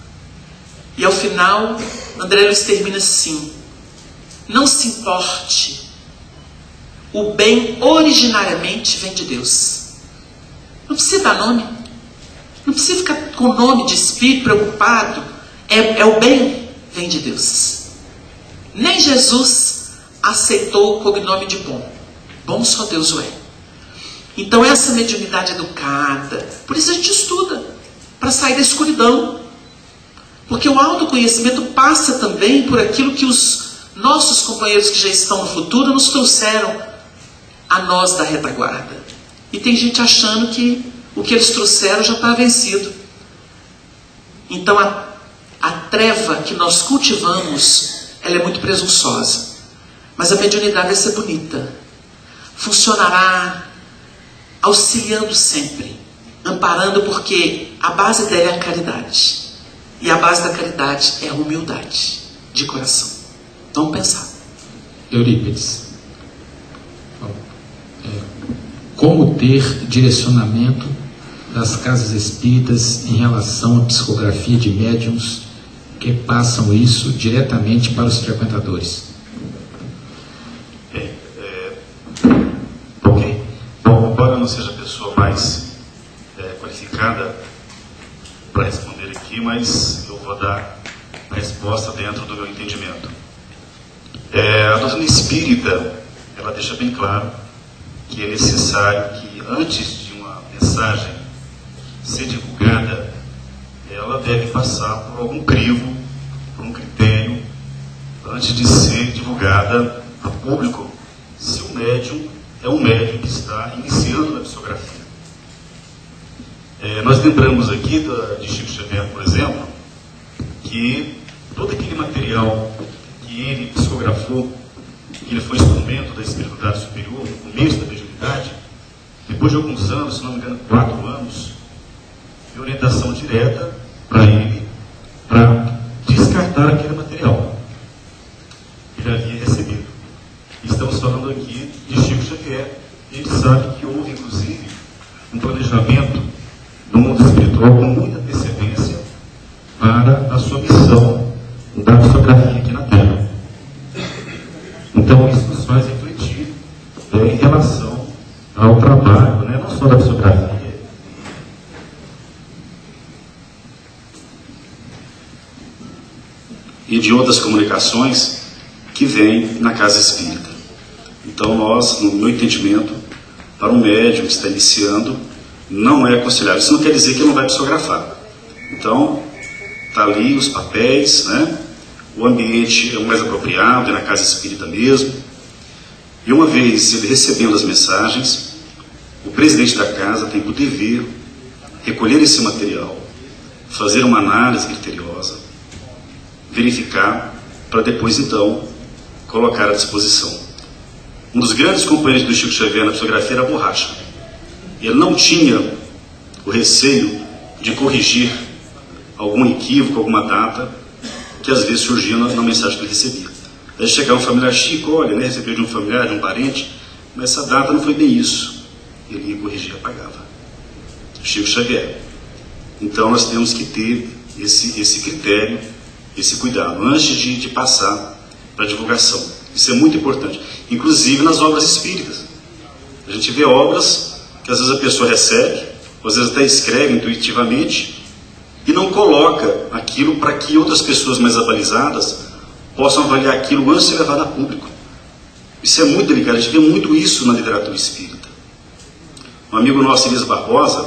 E ao final, André Luiz termina assim: não se importe, o bem originariamente vem de Deus. Não precisa dar nome, não precisa ficar com o nome de espírito preocupado. É o bem, vem de Deus. Nem Jesus aceitou o cognome de bom. Bom só Deus o é. Então essa mediunidade educada, por isso a gente estuda, para sair da escuridão. Porque o autoconhecimento passa também por aquilo que os nossos companheiros que já estão no futuro nos trouxeram a nós da retaguarda. E tem gente achando que o que eles trouxeram já está vencido. Então a treva que nós cultivamos, ela é muito presunçosa. Mas a mediunidade vai ser bonita. Funcionará auxiliando sempre, amparando, porque a base dela é a caridade. E a base da caridade é a humildade de coração. Vamos pensar. Eurípides, Como ter direcionamento das casas espíritas em relação à psicografia de médiums que passam isso diretamente para os frequentadores? Ok. Bom, embora eu não seja a pessoa mais qualificada para responder aqui, mas eu vou dar a resposta dentro do meu entendimento. A doutrina espírita, ela deixa bem claro que é necessário que, antes de uma mensagem ser divulgada, ela deve passar por algum crivo, por um critério, antes de ser divulgada a público, se o médium é um médium que está iniciando na psicografia. Nós lembramos aqui de Chico Xavier, por exemplo, que todo aquele material que ele psicografou, que ele foi instrumento da espiritualidade superior, no começo da mediunidade, depois de alguns anos, se não me engano, 4 anos, de orientação direta para ele, para descartar aquele material que ele havia recebido. Estamos falando aqui de Chico Xavier. Ele sabe que houve, inclusive, um planejamento no mundo espiritual com muita antecedência para a sua missão da psicografia aqui na Terra. Então, isso nos faz refletir em relação ao trabalho, não só da psicografia. E de outras comunicações que vêm na casa espírita. Então, nós, no meu entendimento, para um médium que está iniciando, não é aconselhável. Isso não quer dizer que ele não vai psicografar. Então, está ali os papéis, o ambiente é o mais apropriado, é na casa espírita mesmo. E uma vez ele recebendo as mensagens, o presidente da casa tem por dever recolher esse material, fazer uma análise criteriosa, verificar, para depois então colocar à disposição. Um dos grandes companheiros do Chico Xavier na psicografia era a borracha. Ele não tinha o receio de corrigir algum equívoco, alguma data que às vezes surgia na mensagem que ele recebia. Aí chegava um familiar: Chico, olha, recebeu de um familiar, de um parente, mas essa data não foi bem isso. Ele ia corrigir e apagava. Chico Xavier. Então nós temos que ter esse critério, esse cuidado, antes de passar para a divulgação. Isso é muito importante. Inclusive nas obras espíritas. A gente vê obras que às vezes a pessoa recebe, ou às vezes até escreve intuitivamente, e não coloca aquilo para que outras pessoas mais abalizadas possam avaliar aquilo antes de ser levado a público. Isso é muito delicado. A gente vê muito isso na literatura espírita. Um amigo nosso, Elias Barbosa,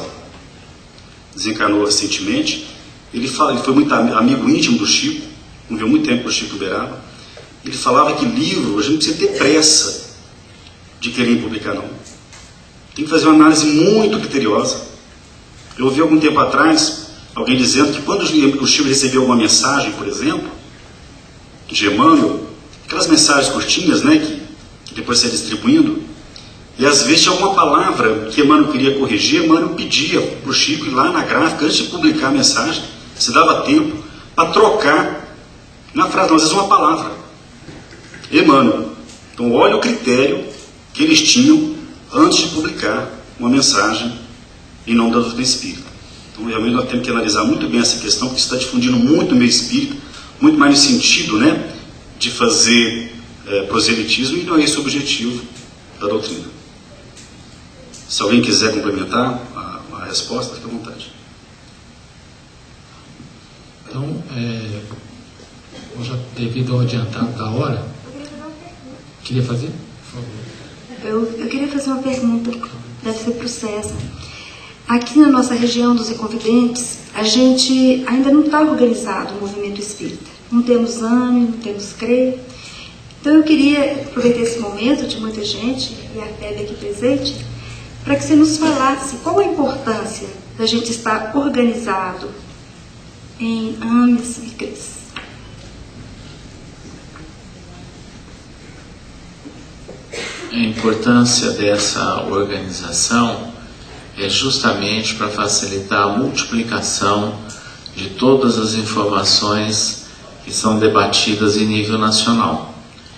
desencarnou recentemente. Ele foi muito amigo íntimo do Chico, conviveu muito tempo com o Chico Uberaba. Ele falava que livro, a gente não precisa ter pressa de querer publicar, não. Tem que fazer uma análise muito criteriosa. Eu ouvi algum tempo atrás alguém dizendo que quando o Chico recebeu uma mensagem, por exemplo, de Emmanuel, aquelas mensagens curtinhas, que depois se ia distribuindo, e às vezes tinha alguma palavra que Emmanuel queria corrigir, Emmanuel pedia para o Chico ir lá na gráfica, antes de publicar a mensagem, se dava tempo para trocar na frase, às vezes uma palavra. Emmanuel. Então olha o critério que eles tinham antes de publicar uma mensagem em nome da doutrina espírita. Então realmente nós temos que analisar muito bem essa questão, porque está difundindo muito no meio espírita, muito mais no sentido de fazer proselitismo, e não é esse o objetivo da doutrina. Se alguém quiser complementar a resposta, fique à vontade. Então, já devido ao adiantado da hora, queria fazer? Por favor. Eu queria fazer uma pergunta, deve ser para o César. Aqui na nossa região dos Inconfidentes, a gente ainda não está organizado o movimento espírita. Não temos ânimo, não temos CRE. Então eu queria aproveitar esse momento de muita gente, e a FEB aqui presente, para que você nos falasse qual a importância da gente estar organizado em AMES e CREs. A importância dessa organização é justamente para facilitar a multiplicação de todas as informações que são debatidas em nível nacional.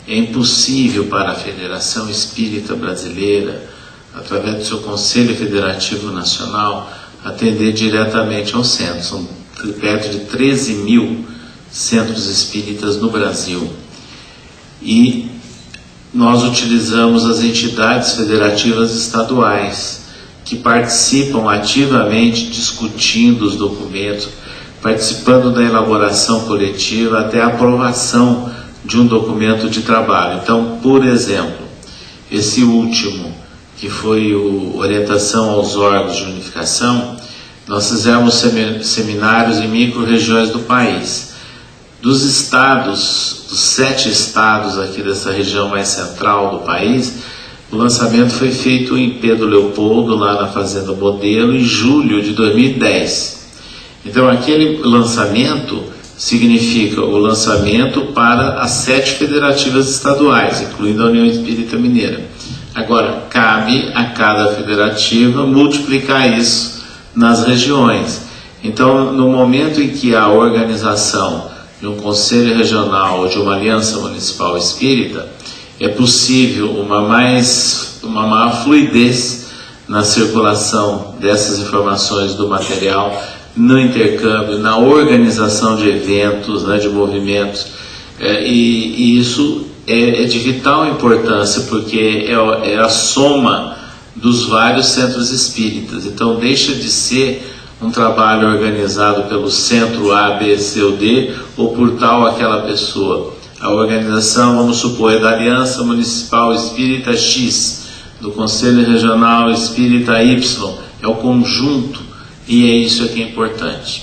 é impossível para a Federação Espírita Brasileira, através do seu Conselho Federativo Nacional, atender diretamente ao centro. São perto de 13 mil centros espíritas no Brasil. E nós utilizamos as entidades federativas estaduais, que participam ativamente discutindo os documentos, participando da elaboração coletiva até a aprovação de um documento de trabalho. Então, por exemplo, esse último, que foi a orientação aos órgãos de unificação, nós fizemos seminários em micro-regiões do país. Dos estados, dos 7 estados aqui dessa região mais central do país, o lançamento foi feito em Pedro Leopoldo, lá na Fazenda Modelo, em julho de 2010. Então, aquele lançamento significa o lançamento para as 7 federativas estaduais, incluindo a União Espírita Mineira. Agora, cabe a cada federativa multiplicar isso nas regiões. Então, no momento em que a organização de um conselho regional ou de uma aliança municipal espírita, é possível uma maior fluidez na circulação dessas informações do material, no intercâmbio, na organização de eventos, né, de movimentos, e isso é de vital importância, porque é a soma dos vários centros espíritas. Então deixa de ser um trabalho organizado pelo centro A, B, C ou D, ou por tal aquela pessoa. A organização, vamos supor, é da Aliança Municipal Espírita X, do Conselho Regional Espírita Y, é o conjunto, e é isso que é importante.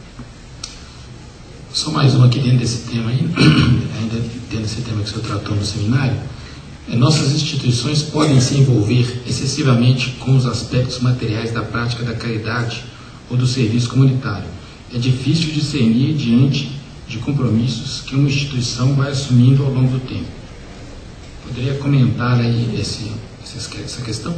Só mais uma aqui dentro desse tema aí, ainda dentro desse tema que o senhor tratou no seminário. Nossas instituições podem se envolver excessivamente com os aspectos materiais da prática da caridade ou do serviço comunitário. É difícil discernir diante de compromissos que uma instituição vai assumindo ao longo do tempo. Poderia comentar aí essa questão?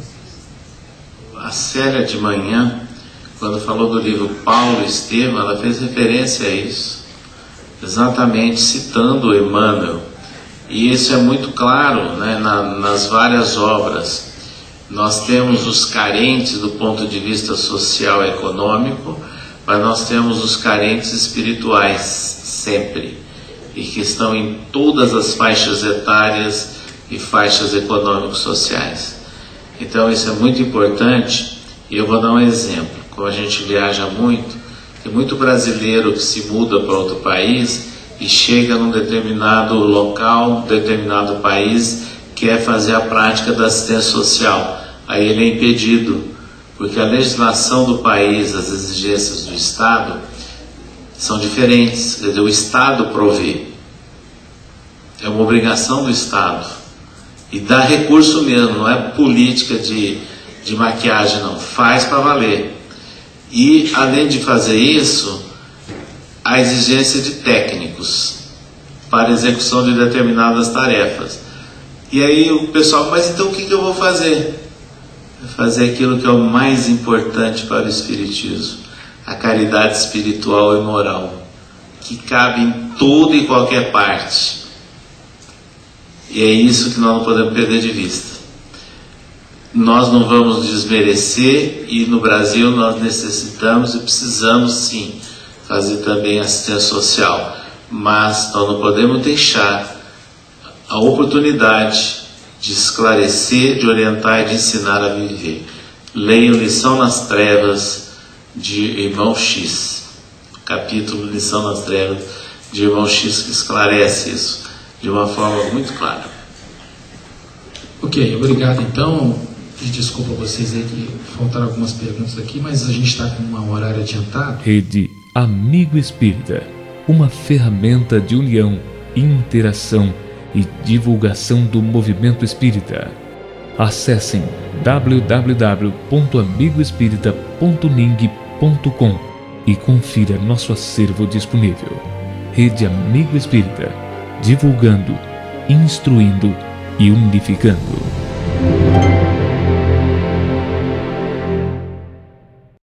A Célia de manhã, quando falou do livro Paulo Estevam, ela fez referência a isso, exatamente citando Emmanuel. E isso é muito claro, né, nas várias obras. Nós temos os carentes do ponto de vista social e econômico, mas nós temos os carentes espirituais sempre, e que estão em todas as faixas etárias e faixas econômico-sociais. Então isso é muito importante, e eu vou dar um exemplo. Como a gente viaja muito, tem muito brasileiro que se muda para outro país e chega num determinado local, determinado país, quer fazer a prática da assistência social. Aí ele é impedido, porque a legislação do país, as exigências do Estado são diferentes. Quer dizer, o Estado provê, é uma obrigação do Estado, e dá recurso mesmo, não é política de maquiagem, não, faz para valer. E além de fazer isso, a exigência de técnicos para execução de determinadas tarefas. E aí o pessoal, mas então o que eu vou fazer? Fazer aquilo que é o mais importante para o Espiritismo, a caridade espiritual e moral, que cabe em toda e qualquer parte. E é isso que nós não podemos perder de vista. Nós não vamos desmerecer, e no Brasil nós necessitamos e precisamos sim fazer também assistência social, mas nós não podemos deixar a oportunidade de esclarecer, de orientar e de ensinar a viver. Leiam Lição nas Trevas de Irmão X, capítulo Lição nas Trevas de Irmão X, que esclarece isso de uma forma muito clara. Ok, obrigado então. Desculpa vocês aí que faltaram algumas perguntas aqui, mas a gente está com um horário adiantado. Rede Amigo Espírita, uma ferramenta de união, interação e divulgação do movimento espírita. Acessem www.amigoespírita.ning.com e confira nosso acervo disponível. Rede Amigo Espírita, divulgando, instruindo e unificando.